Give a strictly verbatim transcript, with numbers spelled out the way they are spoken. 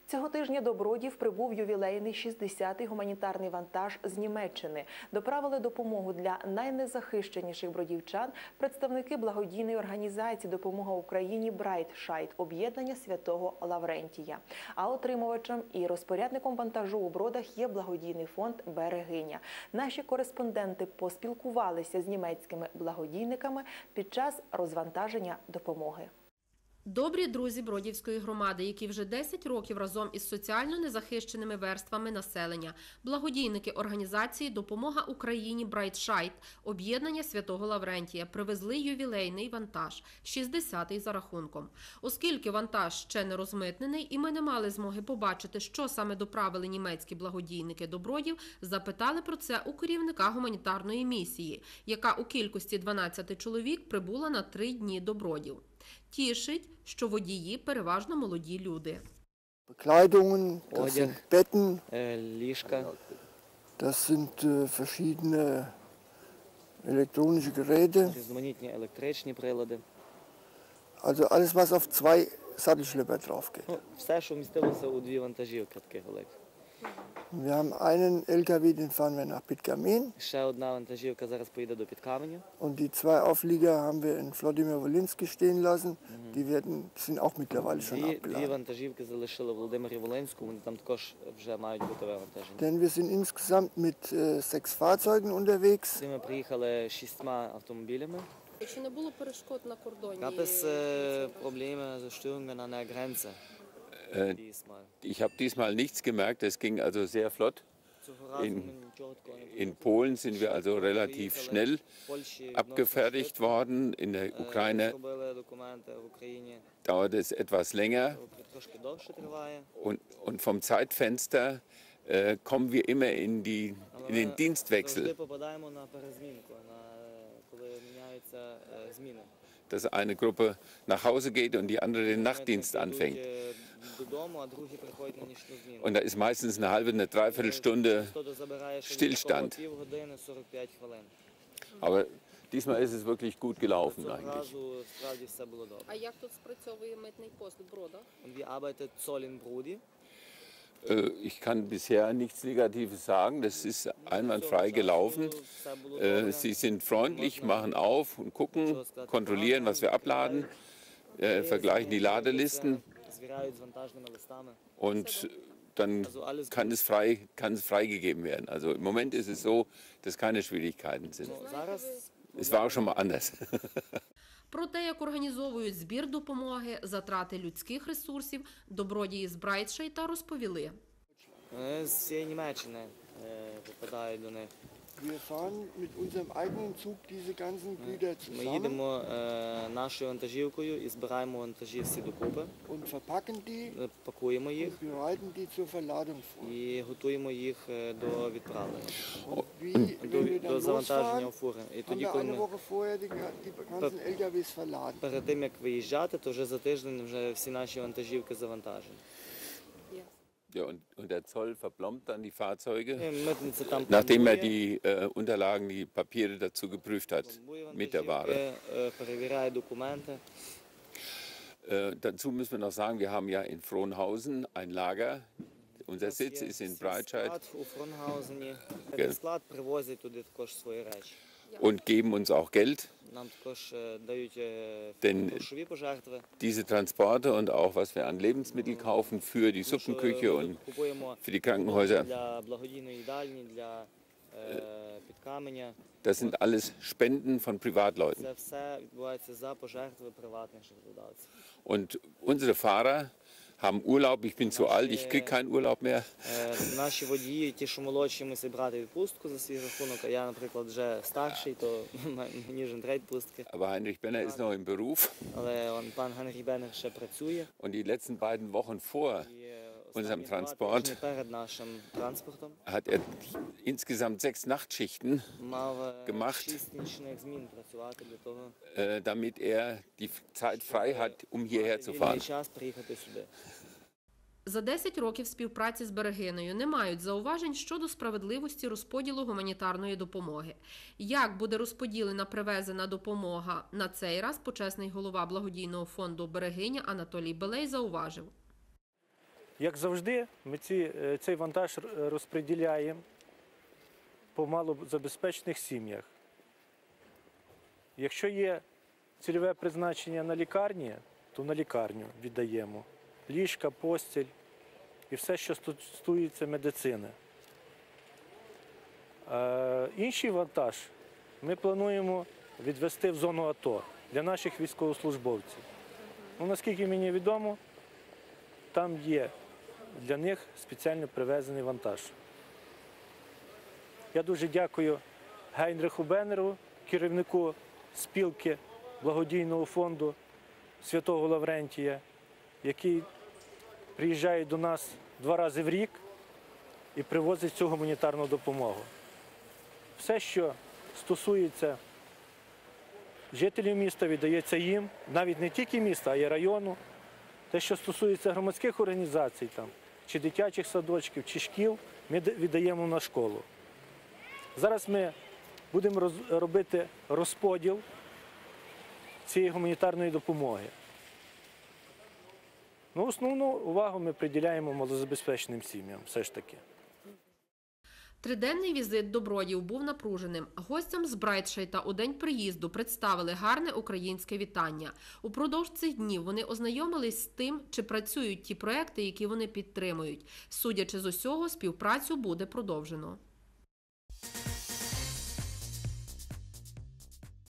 Цього тижня до Бродів прибув ювілейний шістдесятий гуманітарний вантаж з Німеччини. Доправили допомогу для найнезахищеніших бродівчан представники благодійної організації «Допомога Україні» Брайтшайд, об'єднання Святого Лаврентія. А отримувачем і розпорядником вантажу у Бродах є благодійний фонд «Берегиня». Наші кореспонденти поспілкувалися з німецькими благодійниками під час розвантаження допомоги. Добрі друзі Бродівської громади, які вже десять років разом із соціально незахищеними верствами населення, благодійники організації «Допомога Україні» Брайтшайд, об'єднання Святого Лаврентія, привезли ювілейний вантаж, шістдесятий за рахунком. Оскільки вантаж ще не розмитнений і ми не мали змоги побачити, що саме доправили німецькі благодійники до Бродів, запитали про це у керівника гуманітарної місії, яка у кількості дванадцяти чоловік прибула на три дні до Бродів. Тішить, що водії переважно молоді люди. Bekleidungen, das sind Betten, ліжка, das sind verschiedene elektronische Geräte. різноманітні електричні прилади. Also alles, was auf zwei Sattelschlepper drauf geht. Ну, все, що вмістилося у дві вантажівки таких великих. Wir haben einen L K W, den fahren wir nach Pitcamen. Ще одна вантажівка зараз поїде до Підкаменя. Und die zwei Auflieger haben wir in Wladimir-Wolinski stehen lassen. Die werden, sind auch mittlerweile schon Дві, дві abgeladen. вантажівки залишили в Володимирі-Волинську, вони там також вже мають бути вивантажені. Denn wir sind insgesamt mit äh, sechs Fahrzeugen unterwegs. Ми приїхали шістьма автомобілями. Чи не було перешкод на кордоні? Gab es Probleme, also Störungen an der Grenze? Diesmal. Ich habe diesmal nichts gemerkt, es ging also sehr flott. In, in Polen sind wir also relativ schnell abgefertigt worden. In der Ukraine dauert es etwas länger. Und, und vom Zeitfenster äh, kommen wir immer in, die, in den Dienstwechsel. Dass eine Gruppe nach Hause geht und die andere den Nachtdienst anfängt. Und da ist meistens eine halbe, eine Dreiviertelstunde Stillstand. Aber diesmal ist es wirklich gut gelaufen eigentlich. А як тут спрацьовує митний пост в Бродах? Und wie arbeitet Zoll in Brody? Ich kann bisher nichts Negatives sagen, das ist einwandfrei gelaufen. Sie sind freundlich, machen auf und gucken, kontrollieren, was wir abladen, vergleichen die Ladelisten und dann kann es, frei, kann es freigegeben werden. Also im Moment ist es so, dass keine Schwierigkeiten sind. Es war auch schon mal anders. Про те, як організовують збір допомоги, затрати людських ресурсів, добродії з Брайтшайда розповіли. З всієї Німеччини попадають до них. Wir fahren mit unserem eigenen Zug diese ganzen Güter Ми zusammen їдемо нашою вантажівкою і збираємо вантажі всі докупи, und verpacken die пакуємо їх und bereiten die zur Verladung vor. і готуємо їх до відправлення, Und wie, wenn wir до dann завантаження у losfahren, фури. І haben тоді, wir коли eine ми Woche vorher die, die ganzen L K Ws verladen. перед тим, як виїжджати, то вже за тиждень вже всі наші вантажівки завантажені. Ja, und, und der Zoll verplombt dann die Fahrzeuge, Митниця там nachdem er пломбує, die äh, Unterlagen, die Papiere dazu geprüft hat пломбує mit der Ware. вантажівки, перевіряє документи. Äh, dazu müssen wir noch sagen, wir haben ja in Frohnhausen ein Lager. Unser Sitz ist in Breitscheid Склад у Фронгаузені. Цей склад привозять туди також свої речі. und geben uns auch Geld. Нам також дають Denn грошові пожертви. diese Transporte und auch was wir an Lebensmitteln kaufen für die Suppenküche und für die Krankenhäuser, Для благодійної їдальні, для Підкаменя. das sind alles Spenden von Privatleuten. Це все відбувається за пожертви приватних жертводавців. Und unsere Fahrer haben Urlaub. Ich bin zu alt, ich kriege keinen Urlaub mehr. Наші водії, ті, що молодші, мусять брати відпустку за свій рахунок, а я, наприклад, вже старший, то мені вже не треба відпустки. Aber Heinrich Benner ist noch im Beruf. Але он, пан Генріх Беннер ще працює. Und die letzten beiden Wochen vor І unserem останні два Transport тижні перед нашим транспортом hat er insgesamt sechs Nachtschichten мав gemacht, шість нічних змін працювати для того, äh, damit er die Zeit frei hat, um hierher zu вільний fahren. час приїхати сюди. За десять років співпраці з Берегиною не мають зауважень щодо справедливості розподілу гуманітарної допомоги. Як буде розподілена привезена допомога на цей раз, почесний голова благодійного фонду «Берегиня» Анатолій Белей зауважив. Як завжди, ми ці, цей вантаж розподіляємо по малозабезпечених сім'ях. Якщо є цільове призначення на лікарні, то на лікарню віддаємо. Ліжка, постіль і все, що стосується медицини. Е, інший вантаж ми плануємо відвести в зону АТО для наших військовослужбовців. Ну, наскільки мені відомо, там є для них спеціально привезений вантаж. Я дуже дякую Гейнриху Беннеру, керівнику спілки благодійного фонду Святого Лаврентія, який приїжджає до нас два рази в рік і привозить цю гуманітарну допомогу. Все, що стосується жителів міста, віддається їм, навіть не тільки міста, а й району. Те, що стосується громадських організацій, там, чи дитячих садочків, чи шкіл, ми віддаємо на школу. Зараз ми будемо роз, робити розподіл цієї гуманітарної допомоги. Ну, основну увагу ми приділяємо малозабезпеченим сім'ям, все ж таки. Триденний візит до Бродів був напруженим. Гостям з Брайтшайта у день приїзду представили гарне українське вітання. Упродовж цих днів вони ознайомились з тим, чи працюють ті проекти, які вони підтримують. Судячи з усього, співпрацю буде продовжено.